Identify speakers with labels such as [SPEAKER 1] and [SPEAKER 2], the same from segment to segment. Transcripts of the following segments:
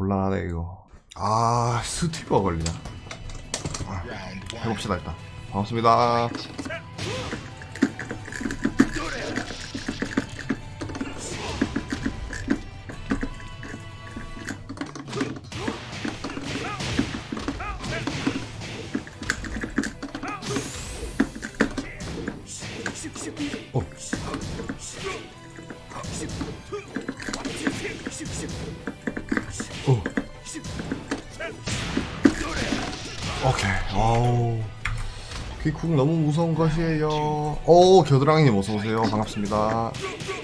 [SPEAKER 1] 곤란하네 이거. 아 스티브가 걸리냐. 해봅시다 일단. 반갑습니다. 오케이. 아우 퀵쿡 너무 무서운 것이에요. 오 겨드랑이님 어서오세요. 반갑습니다.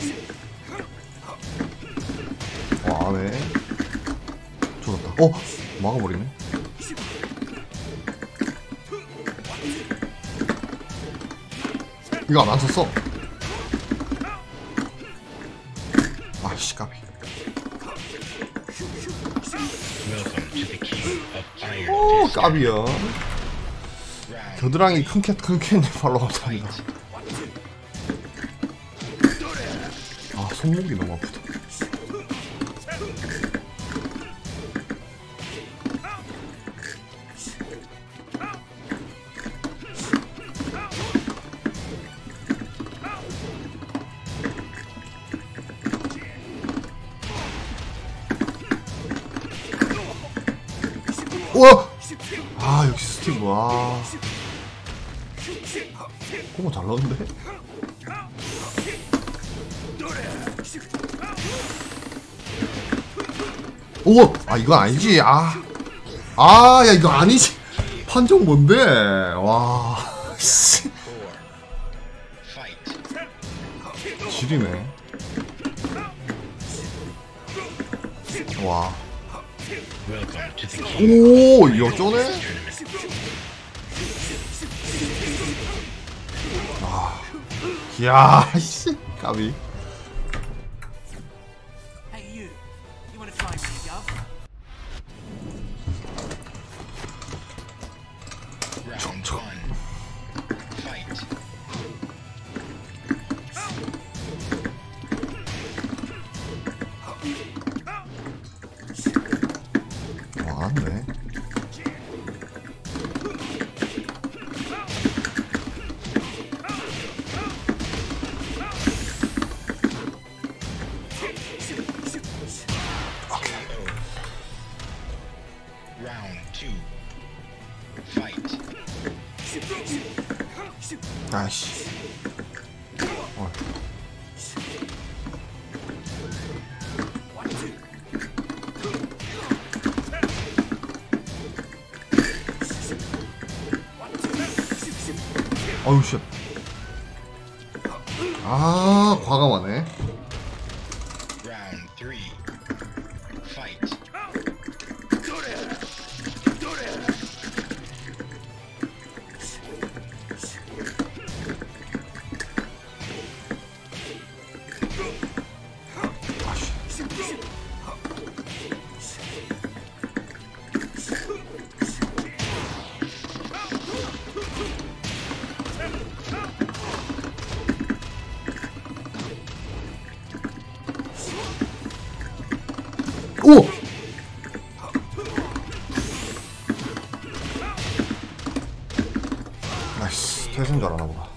[SPEAKER 1] 안에 죽었다. 막아버리네. 이거 안 썼어. 아씨 까비. 오 까비야. 겨드랑이 큰캣님 팔로우 감사합니다. 아 손목이 너무 아프다. 우와! 아 역시 스티브. 와 콤보 잘 넣었는데? 오! 아 이건 아니지. 야 이거 아니지. 판정 뭔데? 와 씨. 지리네. 와. 오, 역전해? 야, 씨, 까비. 왔네. 아이씨. 어우 쉣. 아 과감하네. 오! 나이스. 태생 잘하나보다.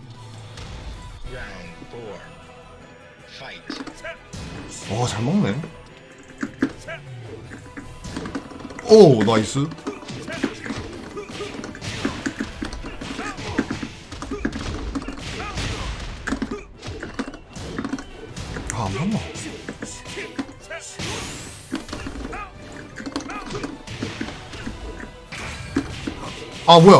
[SPEAKER 1] 와, 잘 먹네. 오, 나이스. 안 맞나? 뭐야?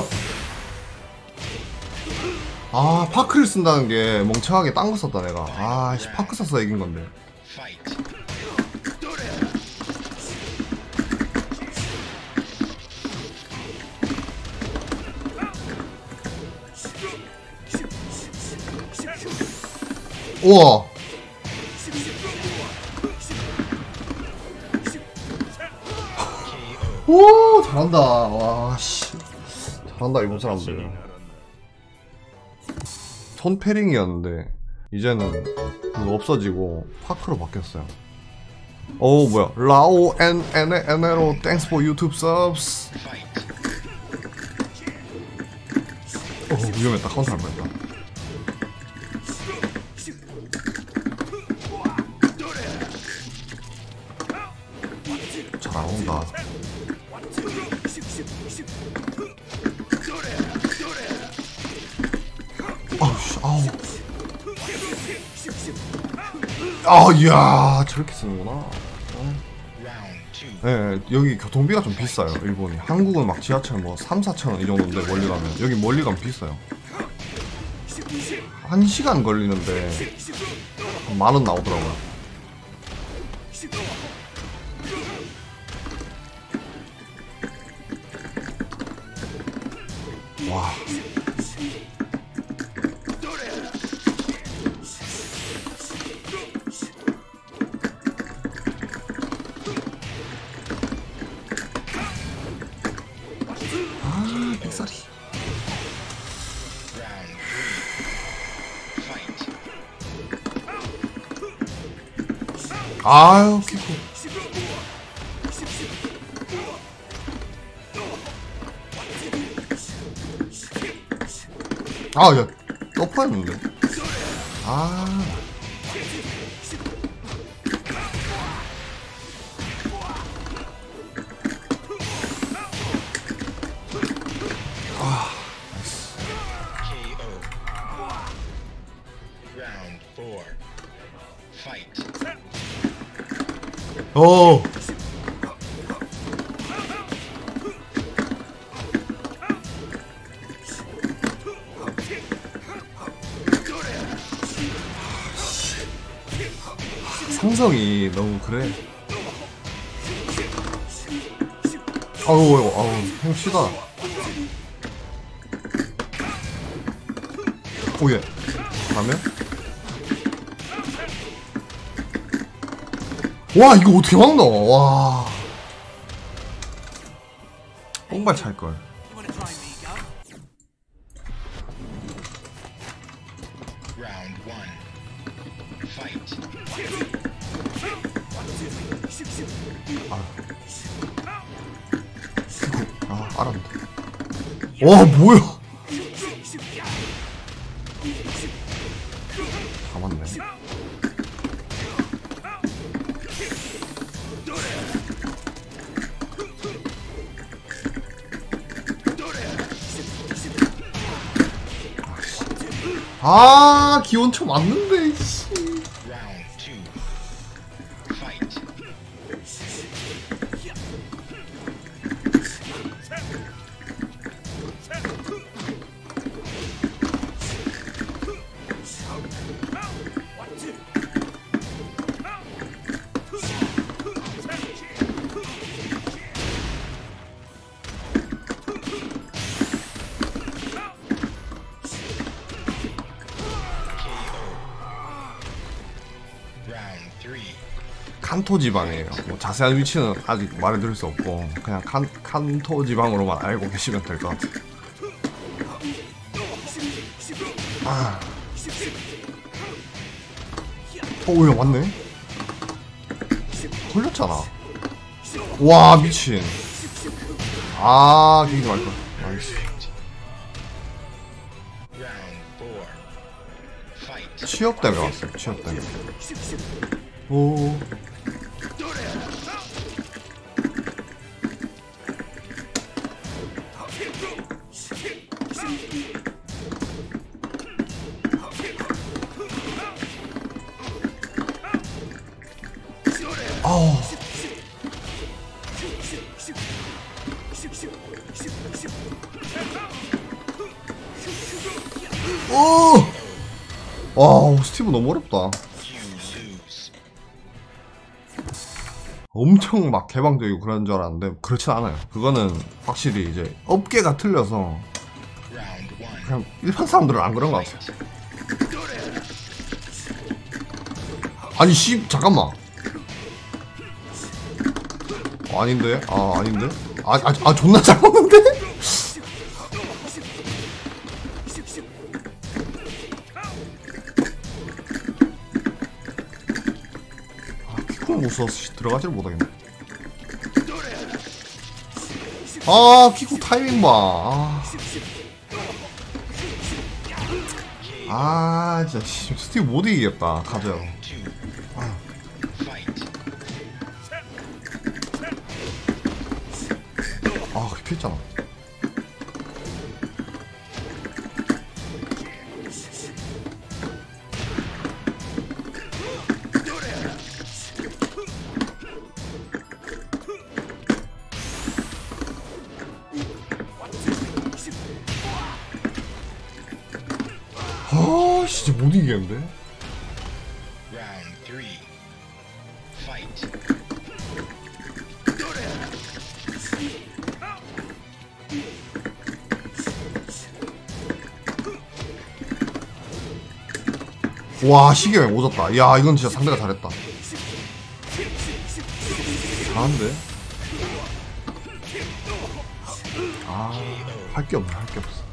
[SPEAKER 1] 파크를 쓴다는 게 멍청하게 딴 거 썼다 내가. 씨, 파크 썼어 이긴 건데. 우와. 오 잘한다. 와씨 잘한다 일본 사람들. 손패링이었는데 이제는 그거 없어지고 파크로 바뀌었어요. 오 뭐야 라오 엔 에네로 땡스 포 유튜브 subs. 오 위험했다. 카운터 할 뻔했다. 잘 안 온다. 아우씨 아우. 아 이야 저렇게 쓰는구나. 네, 여기 교통비가 좀 비싸요. 일본이. 한국은 막 지하철 뭐 3, 4천원 이 정도인데 멀리 가면 여기 멀리 가면 비싸요. 1시간 걸리는데 한 만원 나오더라고요. 와. 아, 빅사리. 아유, 키코. 아, 야, 너프했는데. 아. 오. 상성이 너무 그래. 아우 형 쉬다. 오예. 가면? 와 이거 어떻게 막 넣어? 와. 뽕발 찰 걸. 아, 알았는데. 와, 뭐야? 다 맞네. 아, 기온초 맞는데, 씨. 칸토 지방이에요. 뭐 자세한 위치는 아직 말해드릴 수 없고 그냥 칸토 지방으로만 알고 계시면 될 것 같아요. 아. 왜 맞네? 걸렸잖아. 와 미친. 아 기기 말걸. 아이씨. 취업 때문에 왔어요. 취업 때문에. 오. 아우. 오. 와, 스티브 너무 어렵다. 엄청 막 개방적이고 그런 줄 알았는데 그렇진 않아요. 그거는 확실히 이제 업계가 틀려서 그냥 일반 사람들은 안 그런 것 같아요. 아니 씨 잠깐만. 아닌데? 아 아닌데? 아 존나 잘 먹는데? 아 피코 너무 무서워서 들어가지를 못하겠네. 아, 키쿠 타이밍 봐. 아, 진짜 스티브 못 이기겠다. 가져요. 아, 그게 피했잖아. 아, 진짜 못 이기겠는데? 와, 시계맨 오졌다. 야, 이건 진짜 상대가 잘했다. 잘한데? 아, 할 게 없네, 할 게 없어.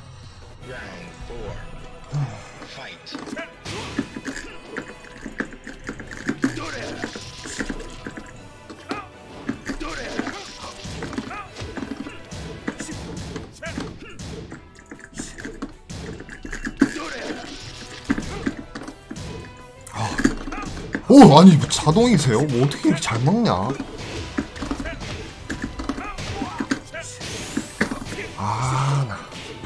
[SPEAKER 1] 오, 아니 뭐 자동이세요? 뭐 어떻게 이렇게 잘 막냐? 아, 나.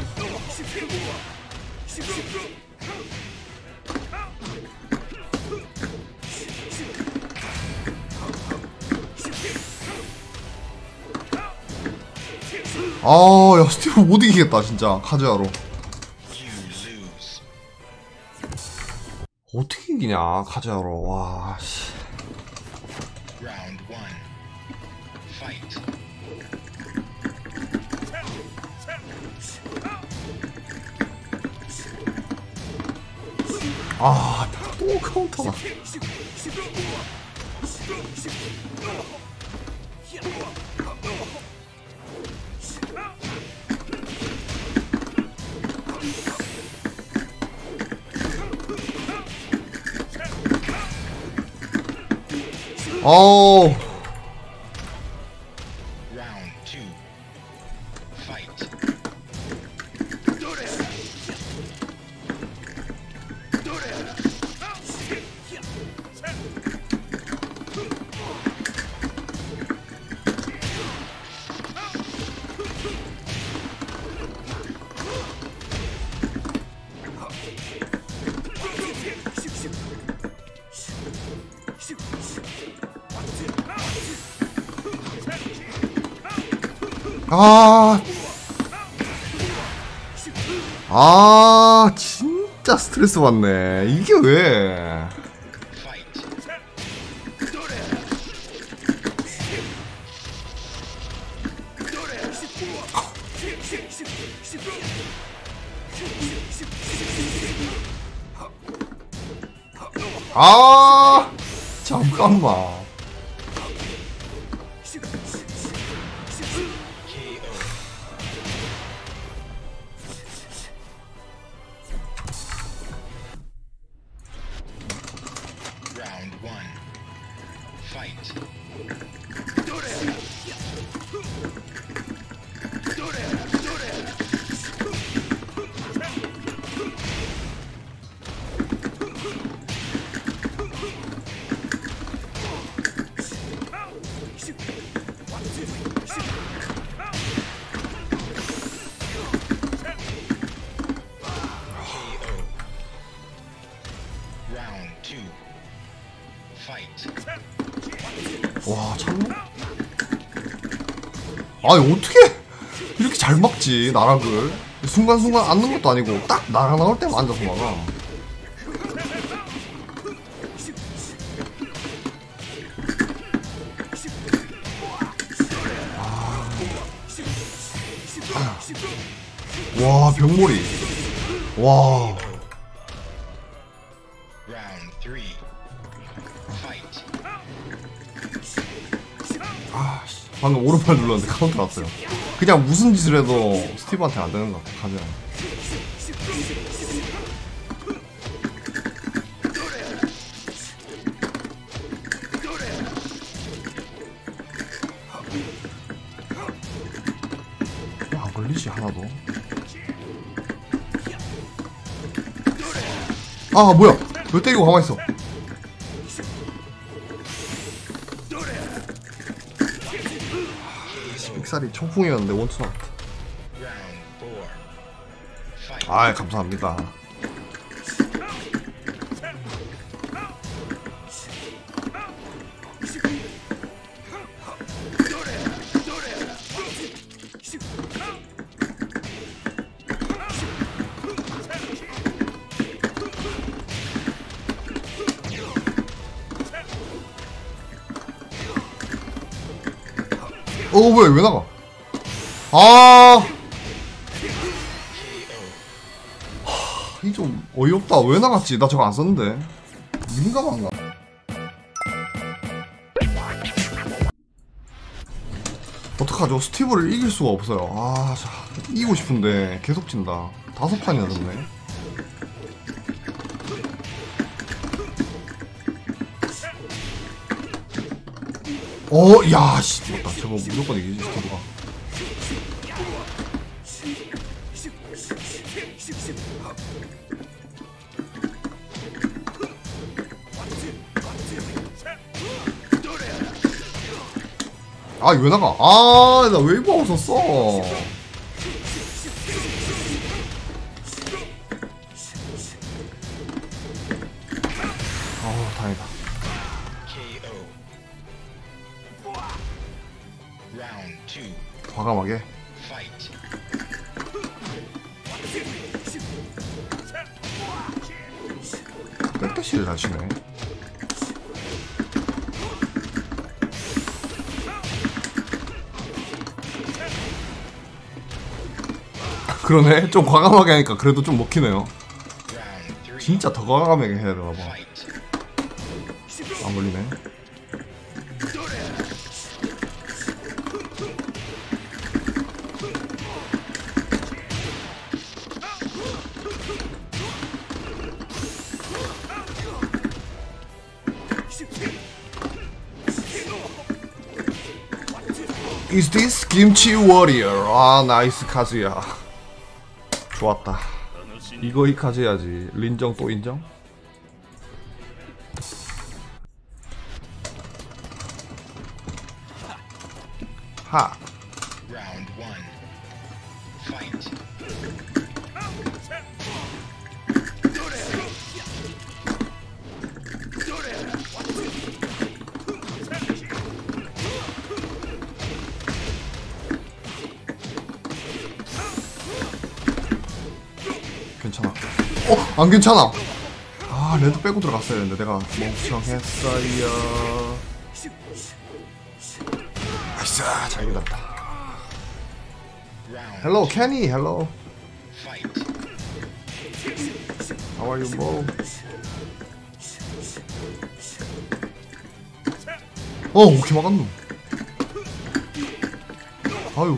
[SPEAKER 1] 아, 야, 스티브 못 이기겠다 진짜 카즈야로. 어떻게 이기냐 카즈야로. 와, 씨. 아, 또 카운터가. 어우. 진짜 스트레스 받네. 이게 왜? 잠깐만. 와, 참나? 아니 어떻게 이렇게 잘 막지 나락을. 순간순간 앉는 것도 아니고 딱 나락 나올 때만 앉아서 막아. 와, 병몰이. 와. 방금 오른팔 눌렀는데 카운터 왔어요. 그냥 무슨 짓을 해도 스티브한테 안 되는 것 같아, 가면. 안 걸리지 하나도. 아 뭐야 왜 때리고 가만있어. 빅살이 청풍이었는데 원투 나왔다. 아 감사합니다. 뭐야 왜 나가? 이 좀 어이없다. 왜 나갔지? 나 저거 안 썼는데. 민감한가? 어떡하죠? 스티브를 이길 수가 없어요. 자, 이기고 싶은데 계속 진다. 5판이나 졌네. 야, 씨, 맞다. 저거 무조건 이기지, 스티브가. 왜 나가? 나 웨이브하고 썼어. 다행이다. 과감하게. 백대시를 잘 치네. 그러네. 좀 과감하게 하니까 그래도 좀 먹히네요. 진짜 더 과감하게 해야 되나봐. 안 걸리네. Is this 김치 워리어? 나이스 카즈야. 좋았다. 이거 이 카즈 해야지. 린정 또 인정? 하. 괜찮아. 안 괜찮아. 레드 빼고 들어갔어야 했는데 내가 멍청했어요. 나이스. 잘 기다렸다. 헬로 캐니. 헬로. How are you, bro? 오케이 막았노. 아유.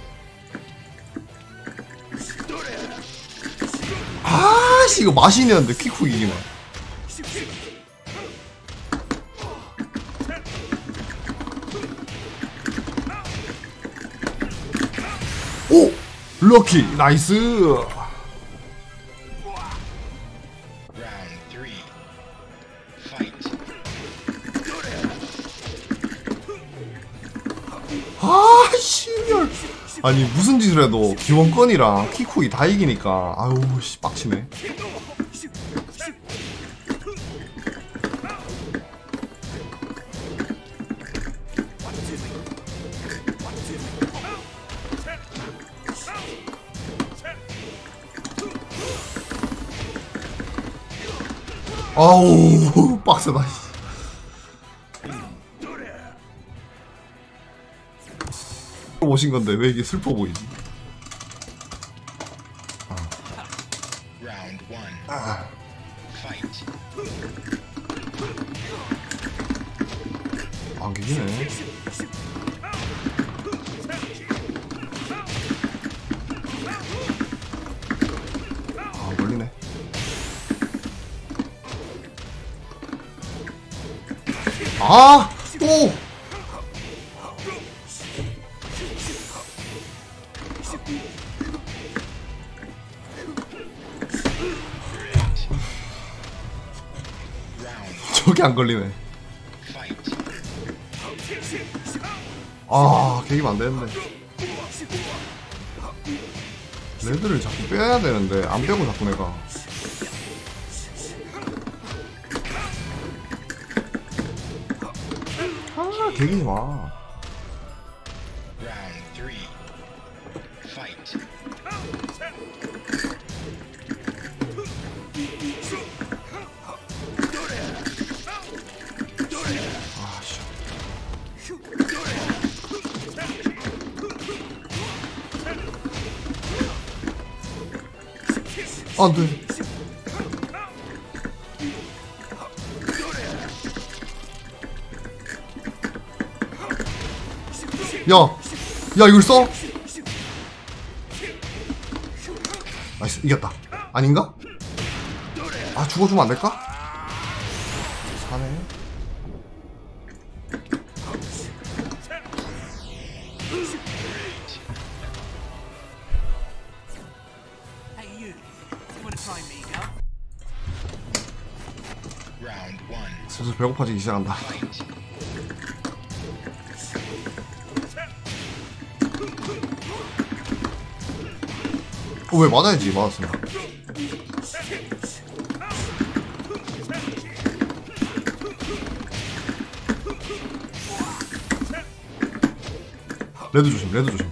[SPEAKER 1] 아씨 이거 마신이었는데 퀵쿡 이기네. 오! 럭키! 나이스! 씨발. 아니 무슨 짓을 해도 기원권이랑 퀵쿡이 다 이기니까 아유 씨 빡치네. 아우 빡세다. 오신 건데 왜 이게 슬퍼 보이지? 안 깨지네. 걸리네. 오! 저게 안 걸리네. 아, 개기면 안 되는데. 레드를 자꾸 빼야 되는데 안 빼고 자꾸 내가. 아, 개기지 마. 안 돼. 야, 이걸 써? 나이스, 이겼다. 아닌가? 아, 죽어주면 안 될까? 사네. 슬슬 배고파지기 시작한다. 왜 맞아야지. 맞았으면. 레드 조심, 레드 조심.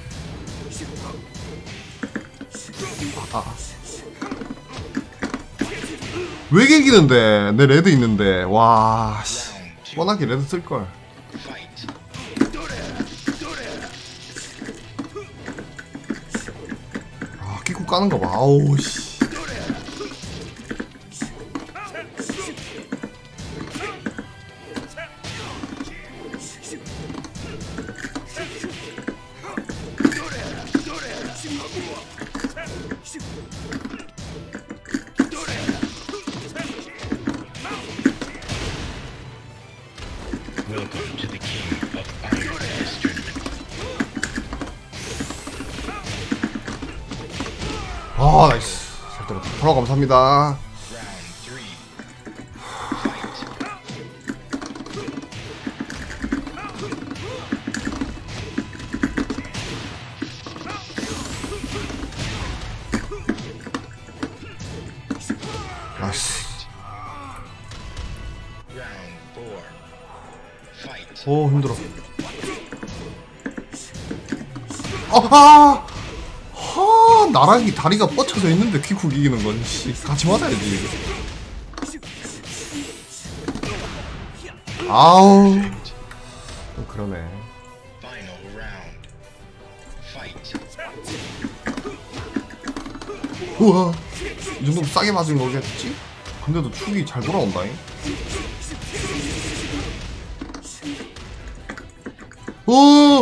[SPEAKER 1] 왜 이기는데? 내 레드 있는데. 와, 씨. 뻔하게 레드 쓸걸. 아, 끼고 까는 거 봐. 아우, 씨.
[SPEAKER 2] Welcome to the King of Iron Fist Tournament.
[SPEAKER 1] 아, 나이스. 잘 때렸다. 전화 감사합니다. 나이스. 오, 힘들어. 아하! 하, 나랑 이 다리가 뻗쳐져 있는데 퀵쿡 이기는 건, 씨. 같이 맞아야지. 아우. 그러네. 우와. 이 정도면 싸게 맞은 거겠지? 근데도 축이 잘 돌아온다잉? 오!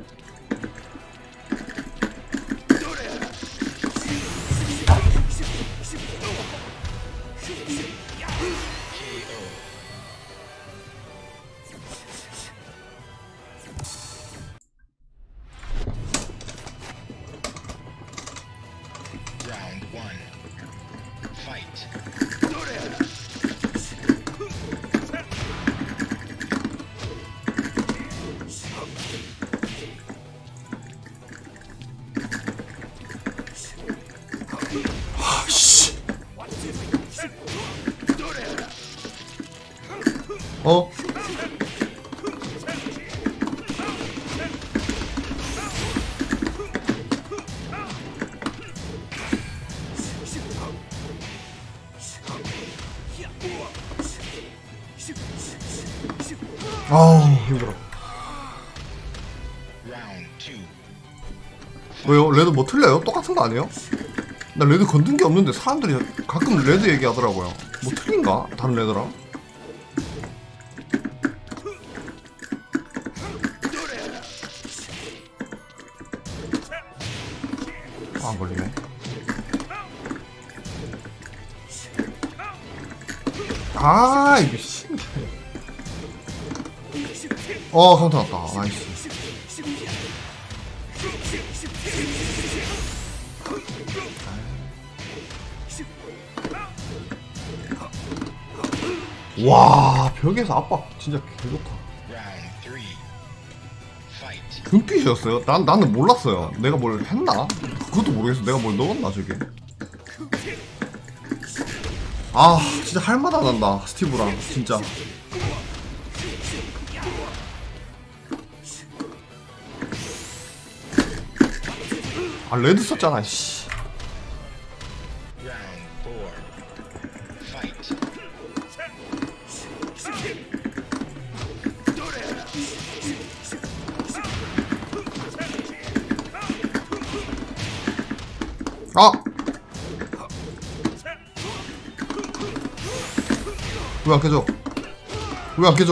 [SPEAKER 1] 어? 아우, 힘들어. 왜요? 레드 뭐 틀려요? 똑같은 거 아니에요? 나 레드 건든 게 없는데 사람들이 가끔 레드 얘기하더라고요. 뭐 틀린가? 다른 레드랑? 안 걸리네. 아, 이거 씨. 카운터 났다. 나이스. 와, 벽에서 압박 진짜 개좋다.
[SPEAKER 2] Round 3. Fight.
[SPEAKER 1] 금빛이었어요? 나는 몰랐어요. 내가 뭘 했나? 그것도 모르겠어. 내가 뭘 넣었나 저게. 아, 진짜 할맛 안 난다. 스티브랑 진짜. 아, 레드 썼잖아. 씨.
[SPEAKER 2] Round 4. Fight.
[SPEAKER 1] 아! 왜 안 깨져? 왜 안 깨져?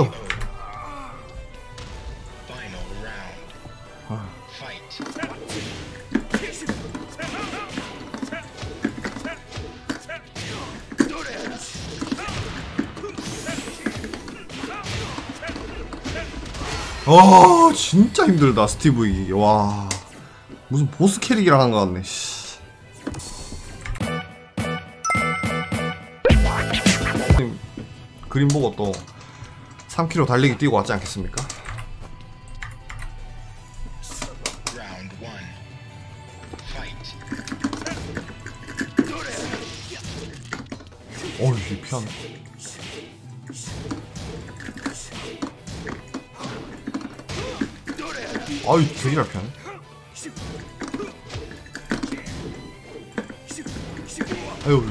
[SPEAKER 2] Final round.
[SPEAKER 1] 아.
[SPEAKER 2] Fight.
[SPEAKER 1] 와, 진짜 힘들다. 스티브 이기. 와, 무슨 보스 캐릭이라 하는 것 같네. 씨. 그림 보고 또 3km 달리기 뛰고 왔지 않겠습니까?
[SPEAKER 2] Round 1. Fight.
[SPEAKER 1] 어휴, 이 피하네. 아유, 되게 잘 피하네. 아유.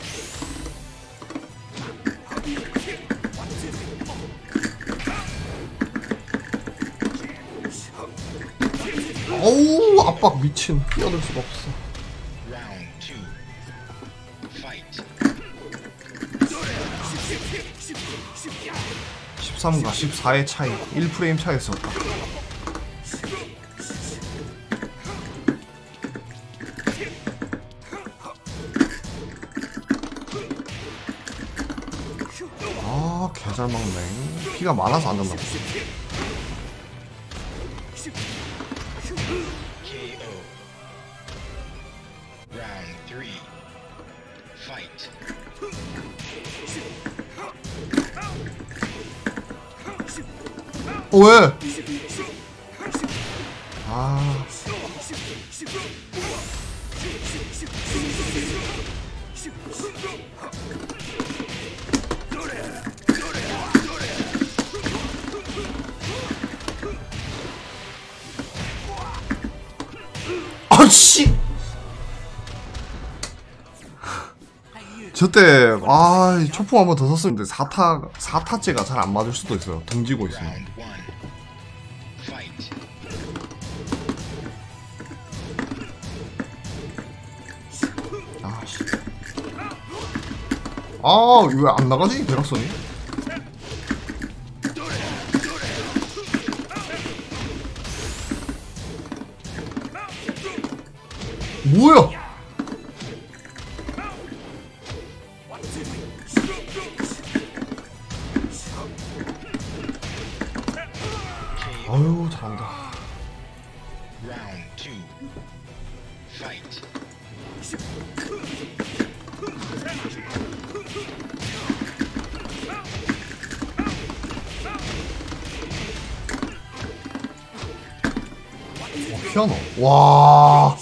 [SPEAKER 1] 어우, 압박 미친. 뛰어들 수가 없어.
[SPEAKER 2] Round 2. Fight.
[SPEAKER 1] 13과 14의 차이. 1프레임 차이였었다. 아, 개잘 먹네. 피가 많아서 안 된다.
[SPEAKER 2] KO. Round 3. Fight.
[SPEAKER 1] 왜? 아. 아씨. 저때 초풍 한 번 더 썼었는데 4타째가 잘 안 맞을 수도 있어요. 등지고 있으면.
[SPEAKER 2] Round 1. Fight.
[SPEAKER 1] 아씨. 아, 왜 안 나가지? 대각선이? 뭐야? 아유, 잘한다.
[SPEAKER 2] Round 2. Fight.
[SPEAKER 1] 피아노. 와.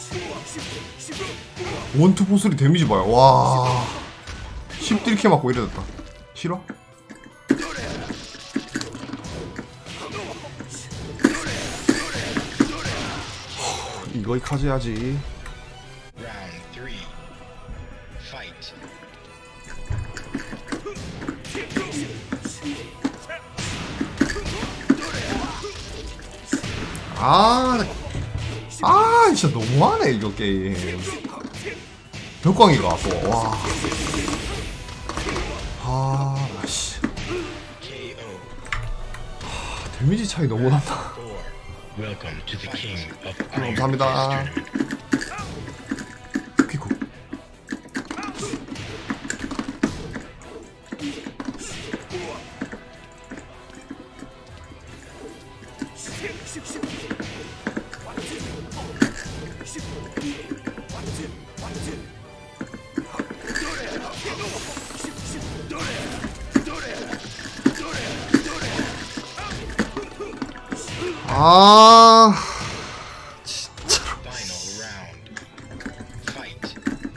[SPEAKER 1] 원투 보슬이 데미지 봐요. 와. 10딜캐 맞고 이래 됐다. 싫어? 이거 이카지 해야지.
[SPEAKER 2] Round 3. Fight.
[SPEAKER 1] 진짜 너무하네 이거 게임. 벽광이가 또 와. 씨.
[SPEAKER 2] KO.
[SPEAKER 1] 데미지 차이 너무 난다.
[SPEAKER 2] 4. Welcome to the king of
[SPEAKER 1] 감사합니다. 피코. 아
[SPEAKER 2] Final round. Fight.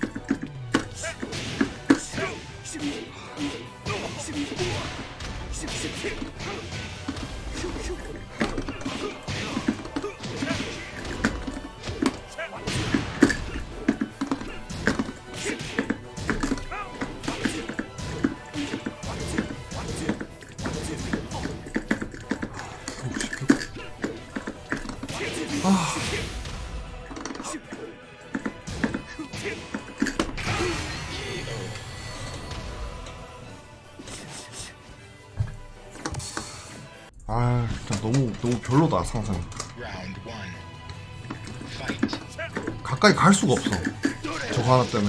[SPEAKER 1] 아 진짜 너무 별로다 상상.
[SPEAKER 2] Round 1. Fight.
[SPEAKER 1] 가까이 갈 수가 없어 저거 하나 때문에.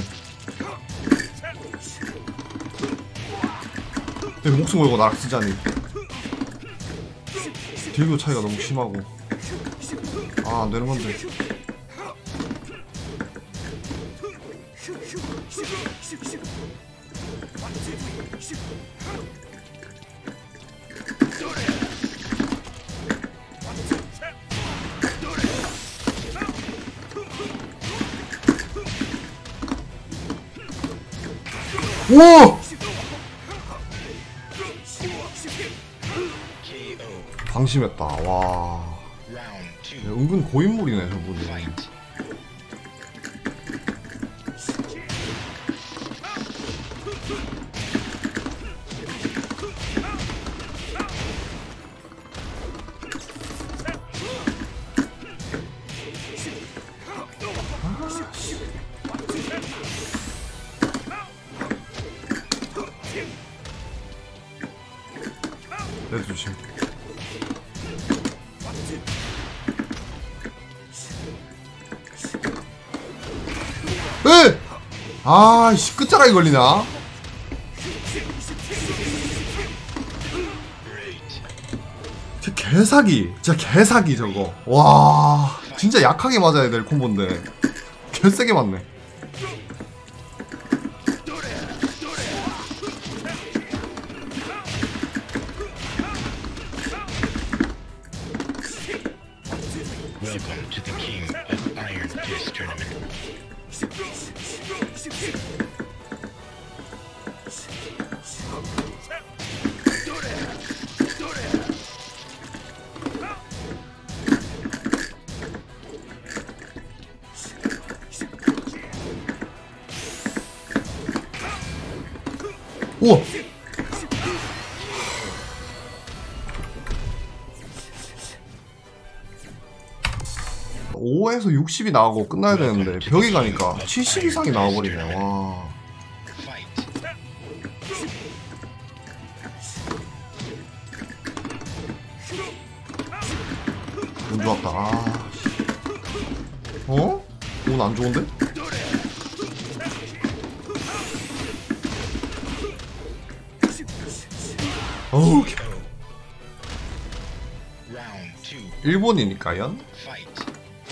[SPEAKER 1] 내 목숨 걸고 나락 쓰자니. 딜교 차이가 너무 심하고. 아 안되는건데. 오!
[SPEAKER 2] KO.
[SPEAKER 1] 방심했다. 와.
[SPEAKER 2] Round 2.
[SPEAKER 1] 은근 고인물이네 저분이.
[SPEAKER 2] Fight.
[SPEAKER 1] 레드 조심. 에! 아이씨 끝자락이 걸리나? 진짜 개사기. 진짜 개사기 저거. 와 진짜 약하게 맞아야 될 콤보인데 개세게 맞네.
[SPEAKER 2] Welcome to the King of Iron Fist tournament.
[SPEAKER 1] 우와! 5에서 60이 나오고 끝나야 되는데 벽이 가니까 70 이상이 나와버리네. 와.
[SPEAKER 2] Fight.
[SPEAKER 1] 운 좋았다. 아. 어? 운 안 좋은데? 어우,
[SPEAKER 2] KO. Round 2.
[SPEAKER 1] 일본이니까요?
[SPEAKER 2] Fight.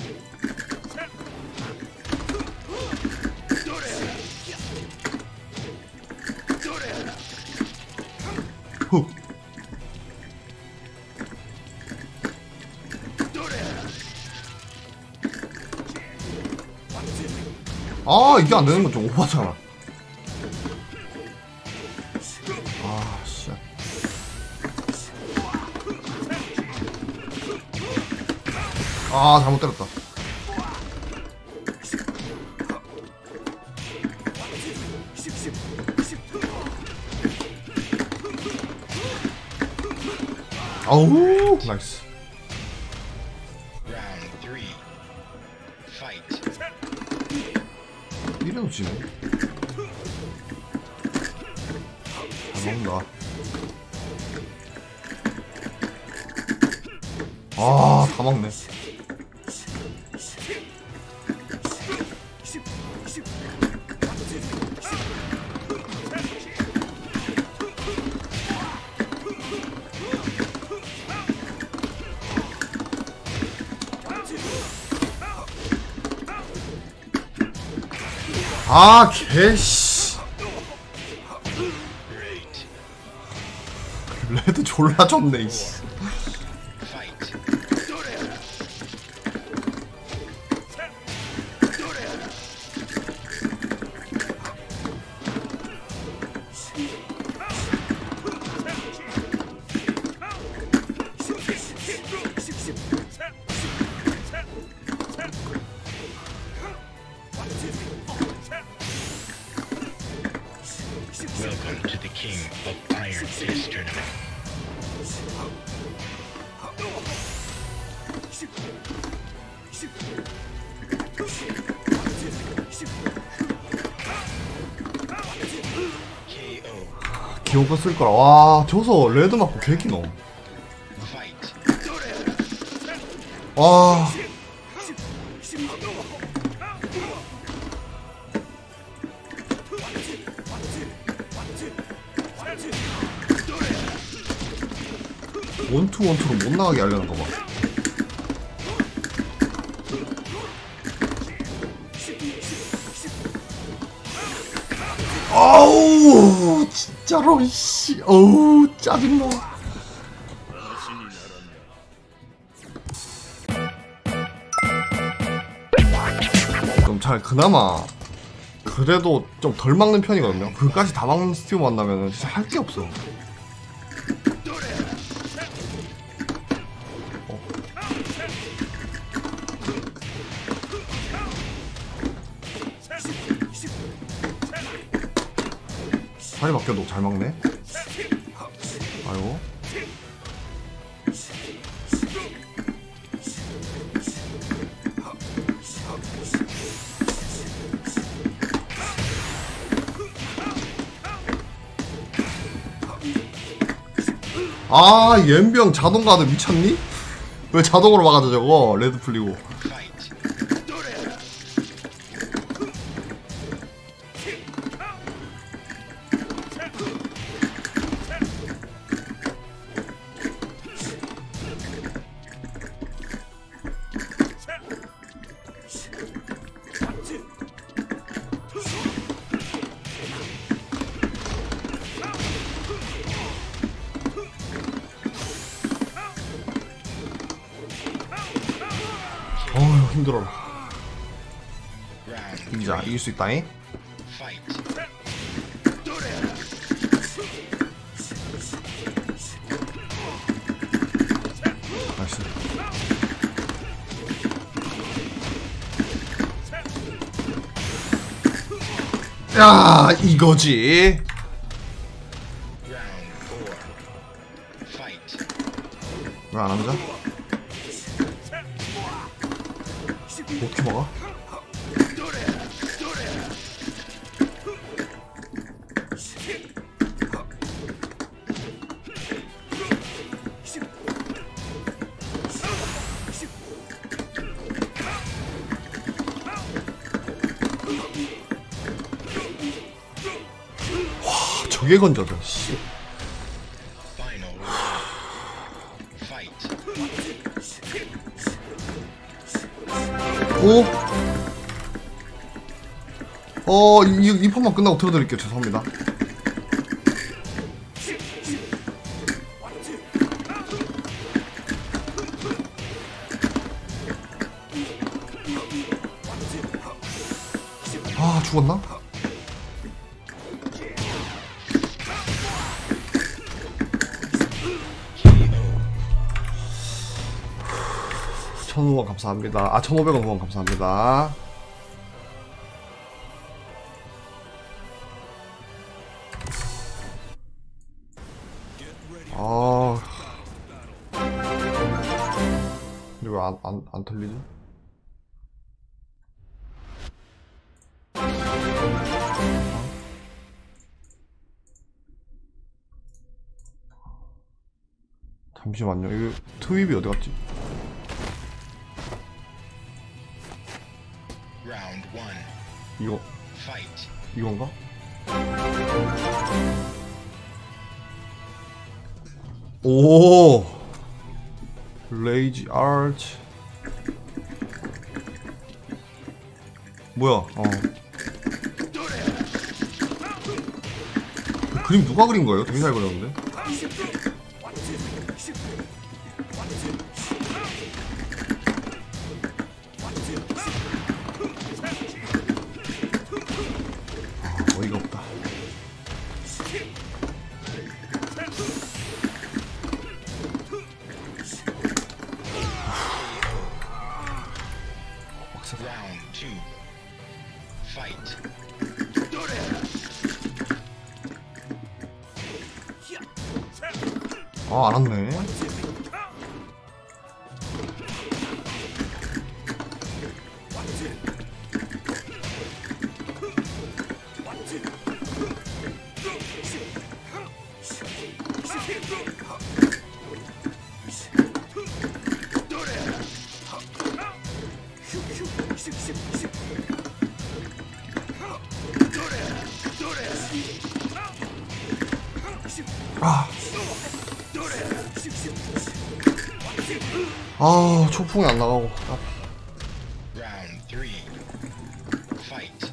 [SPEAKER 1] 후. 아 이게 안 되는 건 좀 오버잖아. 아 씨. 아 잘못 때렸다. 아우 나이스.
[SPEAKER 2] Round 3. Fight.
[SPEAKER 1] 이래도 지네. 잘 먹는다. 아 다 먹네. 아 개씨.
[SPEAKER 2] Great.
[SPEAKER 1] 레드 졸라 좋네 이씨.
[SPEAKER 2] Fight. Welcome to the King of Iron Fist tournament. KO.
[SPEAKER 1] 기온권 쓸 거라. 와, 저서 레드 맞고 개기노.
[SPEAKER 2] Fight.
[SPEAKER 1] 와. 원투로 못 나가게 하려는 거 봐. 아우 진짜로 씨. 어우 짜증나. 좀 잘 그나마 그래도 좀 덜 막는 편이거든요. 그까지 다 막는 스티브 만나면은 진짜 할 게 없어. 자리 바뀌어도 잘 막네. 아이고. 아, 옌병 자동 가드 미쳤니? 왜 자동으로 막아줘 저거? 레드 풀리고.
[SPEAKER 2] Fight.
[SPEAKER 1] 어휴 힘들어라.
[SPEAKER 2] Round.
[SPEAKER 1] 이기자. 이길 수 있다잉.
[SPEAKER 2] Fight.
[SPEAKER 1] 나이스. 야 이거지.
[SPEAKER 2] Round 4. Fight.
[SPEAKER 1] 왜 안 앉아? 어떻게 막아? 와 저게 건져져. 씨.
[SPEAKER 2] Final round. Fight.
[SPEAKER 1] 오? 이 판만 끝나고 들어드릴게요. 죄송합니다. 아, 죽었나? 천 후원 감사합니다. 아, 1,500원 후원 감사합니다. 아, 근데 왜 안 털리지? 잠시만요. 이거 트윕이 어디 갔지?
[SPEAKER 2] Round 1.
[SPEAKER 1] 이거
[SPEAKER 2] Fight.
[SPEAKER 1] 이건가? 오, 레이지 아치. 뭐야? 그림 누가 그린 거예요? 되게 잘 그렸는데. 어이가 없다.
[SPEAKER 2] Round 2. Fight.
[SPEAKER 1] 아, 알았네. 아, 초풍이 안 나가고.
[SPEAKER 2] Round 3. Fight.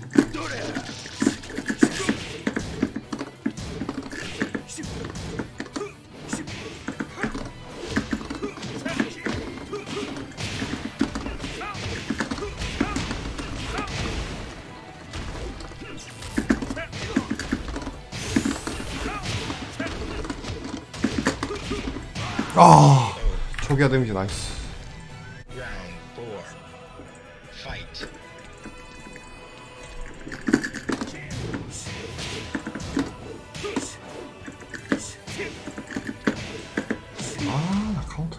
[SPEAKER 1] 아, 초기화 데미지 나이스.
[SPEAKER 2] Round 4. Fight.
[SPEAKER 1] 아, 나 카운터.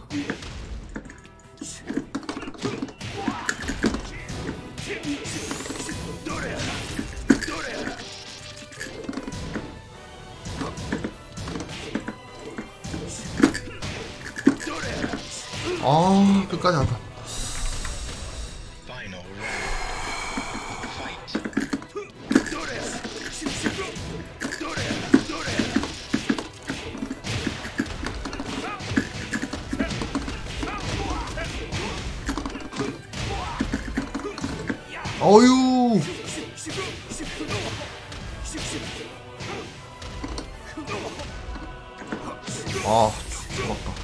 [SPEAKER 1] 아, 끝까지 한다.
[SPEAKER 2] Final round. Fight.
[SPEAKER 1] 어유. 아, 죽었다.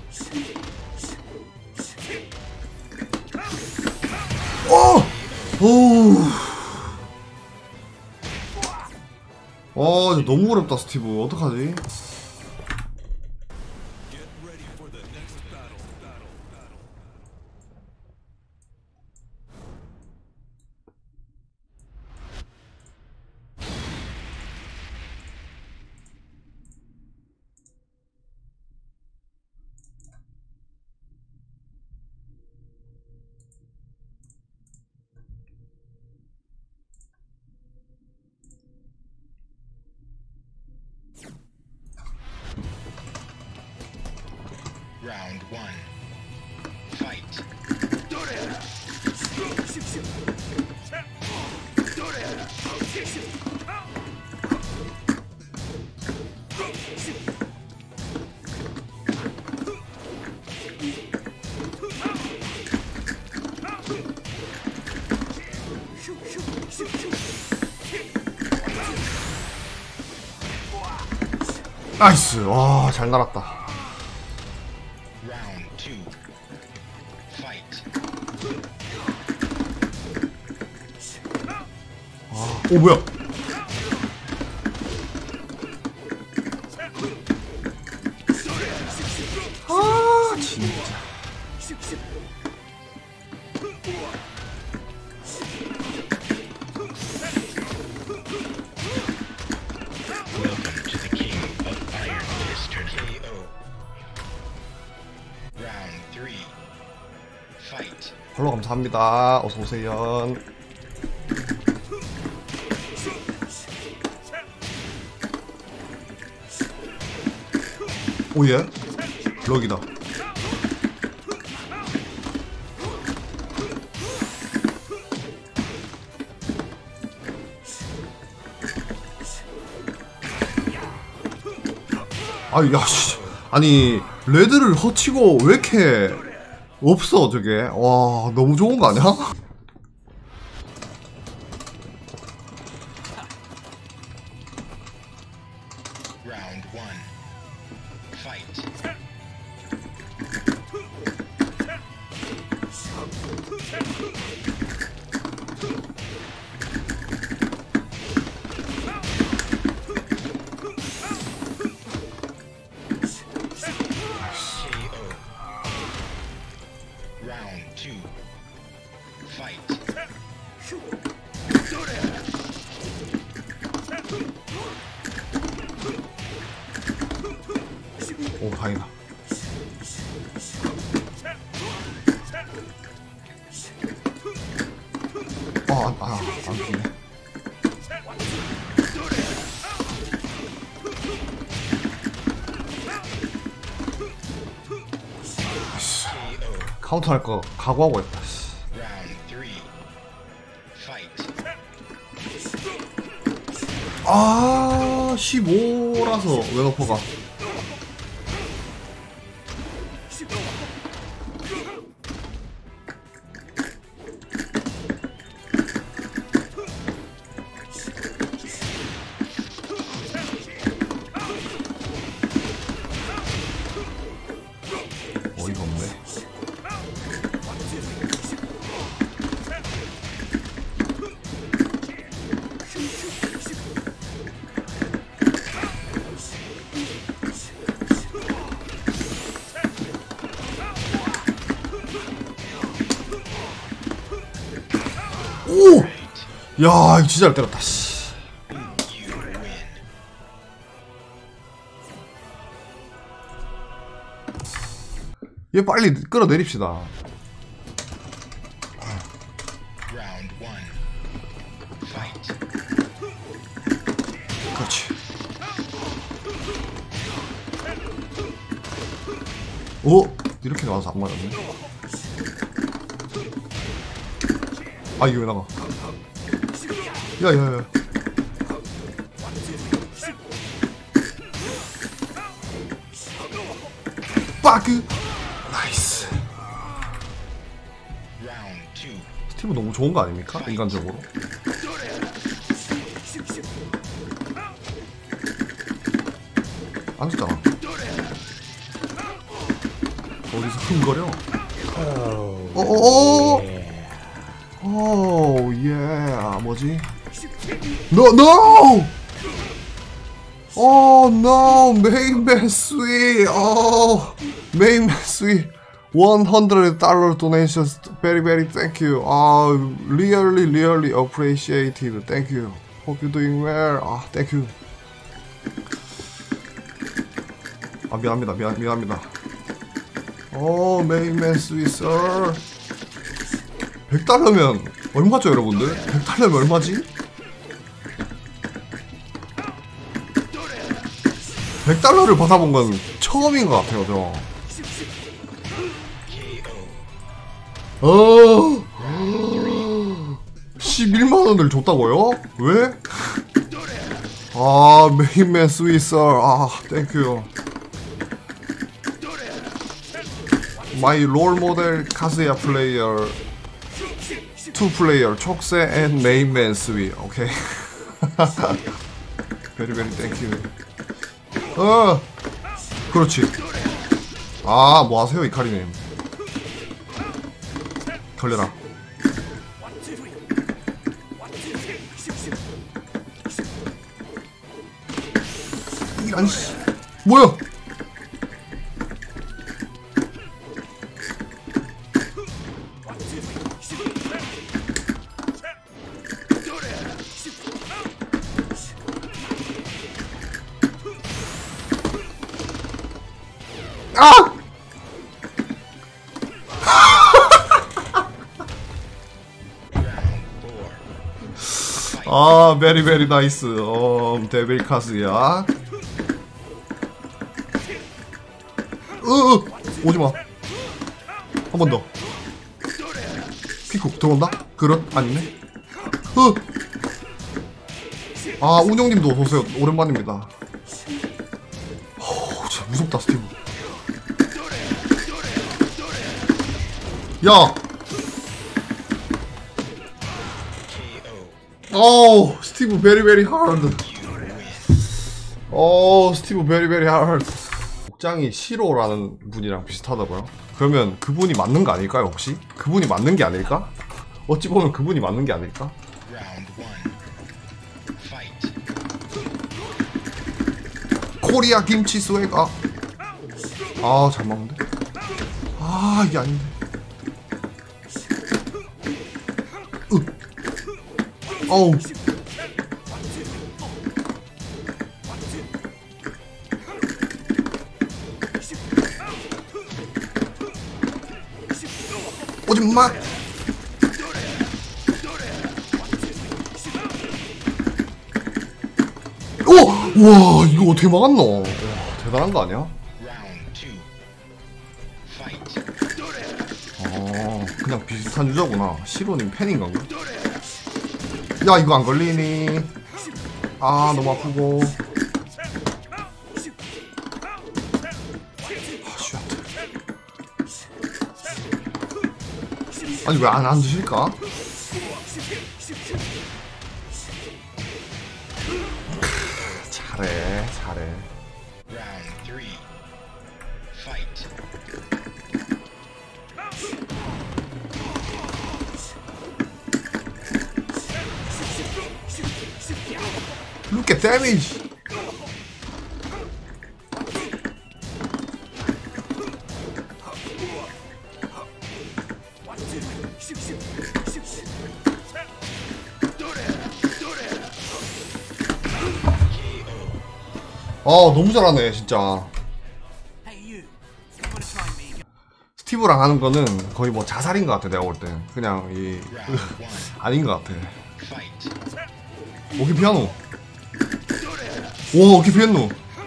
[SPEAKER 1] 오! 이거 너무 어렵다, 스티브. 어떡하지?
[SPEAKER 2] Round 1. Fight.
[SPEAKER 1] 나이스. 와, 잘 날았다.
[SPEAKER 2] Round 2. Fight.
[SPEAKER 1] 오, 뭐야? 아, 진짜.
[SPEAKER 2] Welcome to the King of Iron Fist Tournament. KO. Round 3. Fight.
[SPEAKER 1] 팔로 감사합니다. 어서오세요. 오예? 럭이다. 아이, 야, 씨. 아니, 레드를 허치고 왜 이렇게 없어, 저게. 와, 너무 좋은 거 아니야?
[SPEAKER 2] Round 1. Fight. KO. Round 2. Fight.
[SPEAKER 1] 오, 다행이다. 카운터 할 거 각오하고 했다.
[SPEAKER 2] Round 3. Fight.
[SPEAKER 1] 아 15라서 웨너퍼가 어이가 없네. 오! 야, 이거 진짜 잘 때렸다. 씨.
[SPEAKER 2] You win.
[SPEAKER 1] 얘 빨리 끌어내립시다.
[SPEAKER 2] Round 1. Fight.
[SPEAKER 1] 그렇지. 오! 이렇게 나와서 안 맞았네. 아, 이거 왜 나가? 야야야. 빠그! 나이스.
[SPEAKER 2] Round 2.
[SPEAKER 1] 스티브 너무 좋은 거 아닙니까? 인간적으로. 안 죽잖아. 어디서 흥거려? 어어어! 오, 예, 뭐지? No, no! Oh no, main man sweet. Oh, main man sweet. $100 donations. Very, very thank you. Really, really appreciated. Thank you. Hope you're doing well. Thank you. 미안합니다. 미안합니다. Oh, main man sweet, sir. $100면 얼마죠, 여러분들? 100달러면 얼마지? 100달러를 받아본 건 처음인 것 같아요, 저.
[SPEAKER 2] KO.
[SPEAKER 1] 11만원을 줬다고요? 왜? 메인맨 스위서. 땡큐. My role model 카즈야 플레이어 2 플레이어 촉세 and 메인맨 스위. 오케이. 베리 베리 땡큐. 그렇지. 뭐 하세요, 이카리님. 걸려라. 이란 씨. 뭐야? 베리 베리 나이스. 데빌 카스야. 오지마. 한 번 더. 피쿡 들어온다? 그렇 아니네. 운영님도 어서오세요. 오랜만입니다. 진짜 무섭다, 스티브. 야! 스티브 베리 베리 하드. 스티브 베리 베리 하드. 복장이 시로라는 분이랑 비슷하다고요? 그러면 그분이 맞는 거 아닐까요, 혹시? 그분이 맞는 게 아닐까? 어찌 보면 그분이 맞는 게 아닐까?
[SPEAKER 2] Round 1. Fight.
[SPEAKER 1] 코리아 김치 스웨가. 잘 먹는데? 이게 아닌데. 어우. 오지마. 와, 이거 어떻게 막았노? 와, 대단한 거 아니야?
[SPEAKER 2] Round 2. Fight.
[SPEAKER 1] 그냥 비슷한 유저구나. 시로님 팬인가? 야 이거 안 걸리니? 아 너무 아프고. 아니 왜 안 드실까? 잘해 잘해.
[SPEAKER 2] Round 3. Fight.
[SPEAKER 1] Look at damage. 너무 잘하네 진짜. 스티브랑 하는 거는 거의 뭐 자살인 것 같아. 내가 볼 땐 그냥 이 아닌 것 같아. 오케이 피아노. 오 오케이 피아노.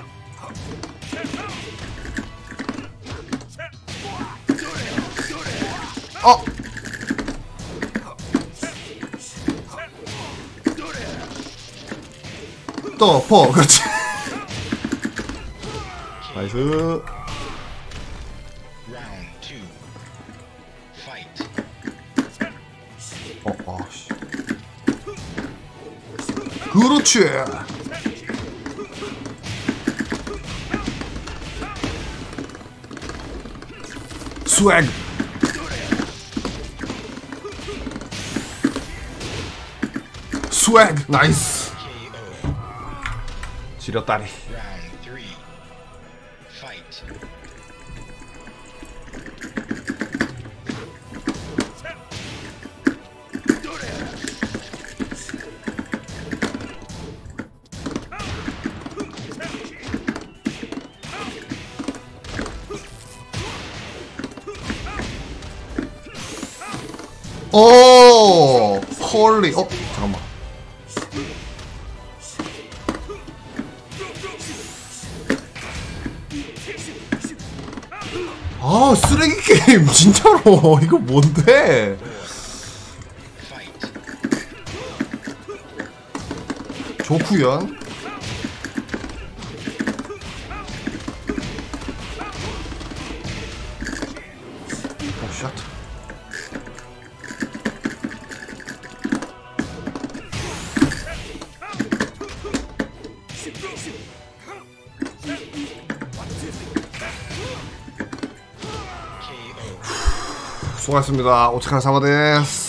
[SPEAKER 1] 또 퍼 그렇지. 나이스.
[SPEAKER 2] Round 2. Fight.
[SPEAKER 1] 아씨. 그렇지. 스웩. 스웩. 나이스. 지렸다리.
[SPEAKER 2] Round 3. Fight.
[SPEAKER 1] 오 헐리. 잠깐만. 아 쓰레기 게임 진짜로. 이거 뭔데?
[SPEAKER 2] Fight.
[SPEAKER 1] 조쿠연. 샷. 수고하셨습니다. 오츠카레사마 데스.